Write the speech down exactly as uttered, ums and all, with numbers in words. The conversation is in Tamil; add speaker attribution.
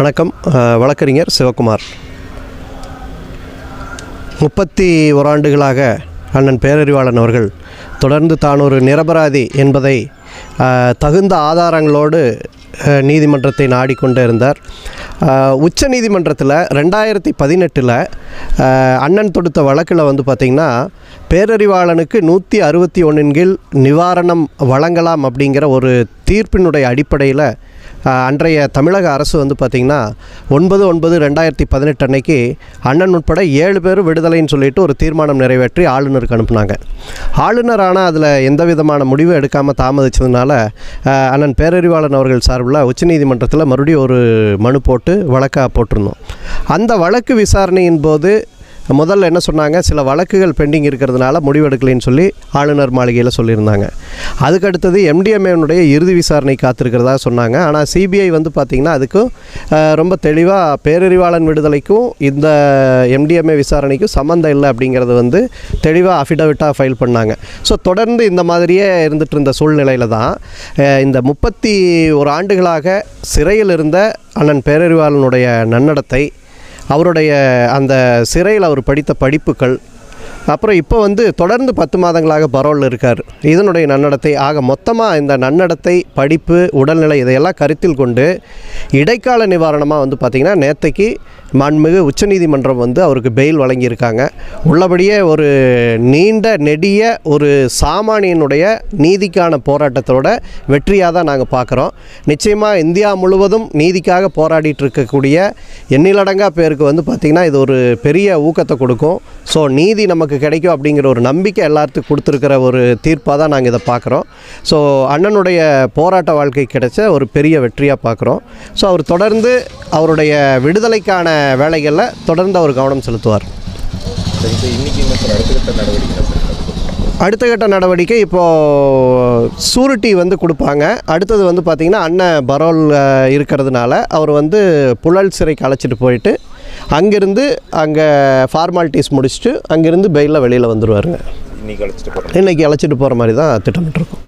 Speaker 1: வணக்கம். வழக்கறிஞர் சிவகுமார். முப்பத்தி ஒரு ஆண்டுகளாக அண்ணன் பேரறிவாளன் அவர்கள் தொடர்ந்து தான் ஒரு நிரபராதி என்பதை தகுந்த ஆதாரங்களோடு நீதிமன்றத்தை நாடிக்கொண்டே இருந்தார். உச்ச நீதிமன்றத்தில் ரெண்டாயிரத்தி பதினெட்டில் அண்ணன் தொடுத்த வழக்கில் வந்து பார்த்திங்கன்னா பேரறிவாளனுக்கு நூற்றி அறுபத்தி ஒன்றின் கீழ் நிவாரணம் வழங்கலாம் அப்படிங்கிற ஒரு தீர்ப்பினுடைய அடிப்படையில் அன்றைய தமிழக அரசு வந்து பார்த்திங்கன்னா ஒன்பது ஒன்பது ரெண்டாயிரத்தி பதினெட்டு அன்னைக்கு அண்ணன் உட்பட ஏழு பேர் விடுதலைன்னு சொல்லிட்டு ஒரு தீர்மானம் நிறைவேற்றி ஆளுநருக்கு அனுப்புனாங்க. ஆளுநர் ஆனால் அதில் எந்த விதமான முடிவும் எடுக்காமல் தாமதிச்சதுனால அண்ணன் பேரறிவாளன் அவர்கள் சார்பில் உச்சநீதிமன்றத்தில் மறுபடியும் ஒரு மனு போட்டு வழக்காக போட்டிருந்தோம். அந்த வழக்கு விசாரணையின் போது முதல்ல என்ன சொன்னாங்க, சில வழக்குகள் பெண்டிங் இருக்கிறதுனால முடிவெடுக்கலைன்னு சொல்லி ஆளுநர் மாளிகையில் சொல்லியிருந்தாங்க. அதுக்கடுத்தது எம்டிஎம்ஏனுடைய இறுதி விசாரணை காத்திருக்கிறதா சொன்னாங்க. ஆனால் சிபிஐ வந்து பார்த்திங்கன்னா அதுக்கும் ரொம்ப தெளிவாக பேரறிவாளன் விடுதலைக்கும் இந்த எம்டிஎம்ஏ விசாரணைக்கும் சம்மந்தம் இல்லை அப்படிங்கிறது வந்து தெளிவாக அஃபிடவிட்டாக ஃபைல் பண்ணாங்க. ஸோ தொடர்ந்து இந்த மாதிரியே இருந்துகிட்டு இருந்த சூழ்நிலையில் தான் இந்த முப்பத்தி ஒரு ஆண்டுகளாக சிறையில் இருந்த அண்ணன் பேரறிவாளனுடைய நன்னடத்தை, அவருடைய அந்த சிறையில் அவர் படித்த படிப்புகள், அப்புறம் இப்போ வந்து தொடர்ந்து பத்து மாதங்களாக பரோலில் இருக்கார், இதனுடைய நன்னடத்தை, ஆக மொத்தமாக இந்த நன்னடத்தை, படிப்பு, உடல்நிலை இதையெல்லாம் கருத்தில் கொண்டு இடைக்கால நிவாரணமாக வந்து பார்த்திங்கன்னா நேற்றைக்கு மாண்புமிகு உச்சநீதிமன்றம் வந்து அவருக்கு பெயில் வழங்கியிருக்காங்க. உள்ளபடியே ஒரு நீண்ட நெடிய ஒரு சாமானியனுடைய நீதிக்கான போராட்டத்தோட வெற்றியாக தான் நாங்கள் பார்க்குறோம். நிச்சயமாக இந்தியா முழுவதும் நீதிக்காக போராடிட்டு இருக்கக்கூடிய எண்ணிலடங்கா பேருக்கு வந்து பார்த்திங்கன்னா இது ஒரு பெரிய ஊக்கத்தை கொடுக்கும். ஸோ நீதி நமக்கு கிடைக்கும் அப்படிங்கிற ஒரு நம்பிக்கை எல்லாத்துக்கும் கொடுத்துருக்கிற ஒரு தீர்ப்பாக தான் நாங்கள் இதை பார்க்குறோம். ஸோ அண்ணனுடைய போராட்ட வாழ்க்கை கிடைச்ச ஒரு பெரிய வெற்றியாக பார்க்குறோம். ஸோ அவர் தொடர்ந்து அவருடைய விடுதலைக்கான வேலைகளில் தொடர்ந்து அவர் கவனம் செலுத்துவார். அடுத்த கட்ட நடவடிக்கை இப்போது சூரிட்டி வந்து கொடுப்பாங்க. அடுத்தது வந்து பார்த்திங்கன்னா அண்ணன் பரோல் இருக்கிறதுனால அவர் வந்து புழல் சிறைக்கு அழைச்சிட்டு போயிட்டு அங்கேருந்து அங்கே ஃபார்மாலிட்டிஸ் முடிச்சுட்டு அங்கேருந்து பெயிலில் வெளியில் வந்துடுவாருங்க. இன்றைக்கி அழைச்சிட்டு போகிற மாதிரி தான் திட்டமிட்டிருக்கோம்.